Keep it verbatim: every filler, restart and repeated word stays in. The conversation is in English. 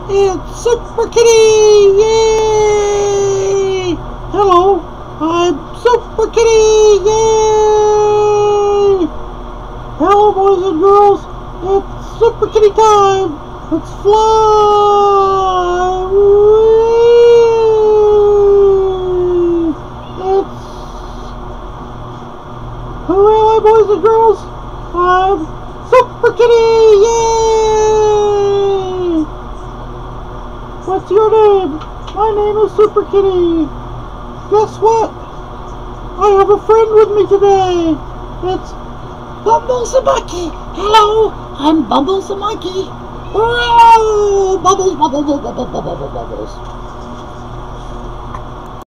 It's Super Kitty! Yay! Hello, I'm Super Kitty! Yay! Hello, boys and girls. It's Super Kitty time. Let's fly! Whee! It's... Who am I, boys and girls? I'm Super Kitty! Yay! What's your name? My name is Super Kitty. Guess what? I have a friend with me today. It's Bumbles the Monkey. Hello, I'm Bumbles the Monkey. Whoa! Bubbles, bubbles, bubbles, bubbles, bubbles, bubbles.